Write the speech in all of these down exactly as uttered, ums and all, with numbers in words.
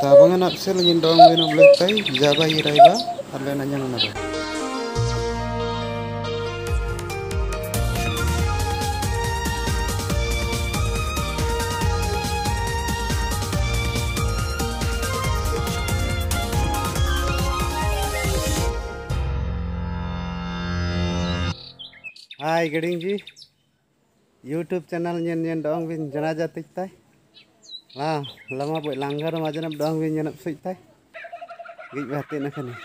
Tabangan apsel ngin dong beno bletai jaba hiraiba arle nanyang naba. Hai gading ji YouTube channel nyen nyen dong bin janaja tiktai lah lama buat langgar majan dong bin nyen apsui tai gig batin nakani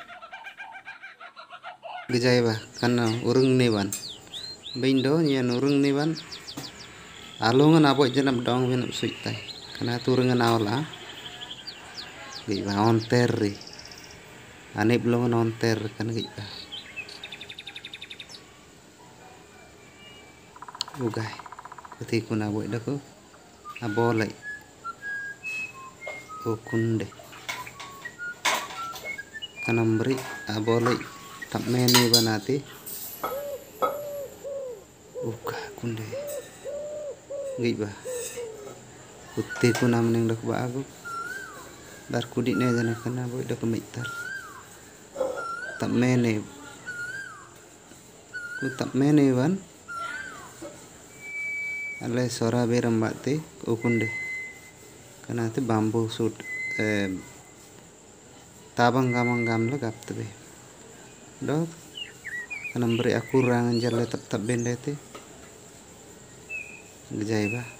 gejai ba kana urung ni ban bindo nyen urung ni ban alungan abo jenap dong bin apsui tai kana turungan awla gig ba onteri ane belum onter kan gig ba ugai ketika kuna buat dah ko abolai ukunde kanambri abolai tak meni banati uka kunde giba utte kuna meneng dak ba aku dar kudit ne jana kana buat dak mitar tak meni ku tak meni ban ale sora beram bakti ukunde karena itu bambu sud eh, tabang gamang gam legap tebe dok karena beri aku rangan jalan tap tap benda itu gejai ba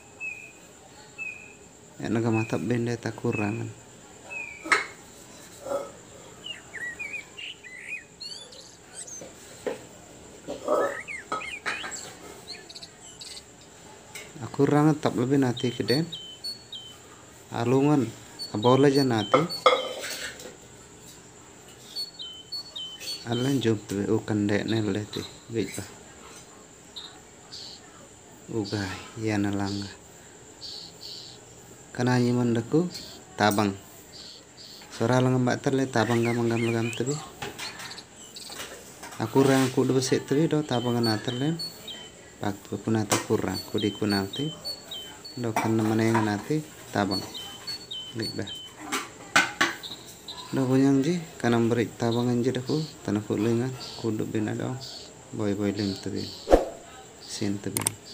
ya naga mata benda tak kurangan aku rangan tap lebih nanti keden alungan abola aja nanti alan jump tuh ukan dek nel ti gitu ugai ya nalanga karena nyiman daku tabang sora lang mbak terle tabang gamang gam gam tuh aku rang aku udah beset tuh do tabangan aterle waktu kunata kurang kudi kunati do kan mana yang nanti tabang lik dah do bonyang ji kanam beri tabangan ji daku tanah kulingan kudu bina do boy boy lim tuh sin tuh